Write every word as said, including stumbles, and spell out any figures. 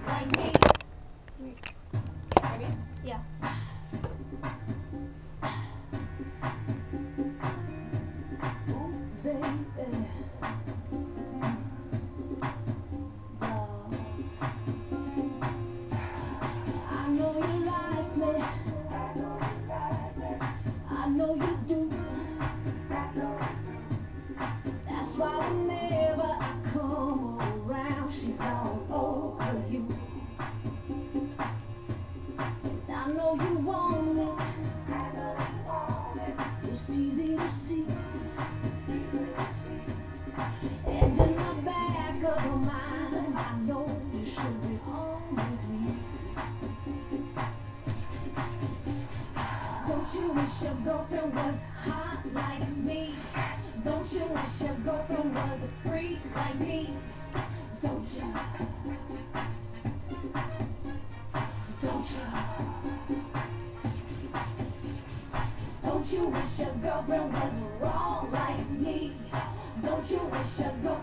like me. Ready? Yeah. Ooh, baby. Dolls. I know you like me. I know you do. That's why whenever I come around, she's all over you. And I know you want it. It's easy to see. And in the back of your mind, I know you should be home with me. Don't you wish your girlfriend was hot like me? Don't you wish your girlfriend was a freak like me? Don't you? Don't you? Don't you wish your girlfriend was wrong like me? Don't you wish your girlfriend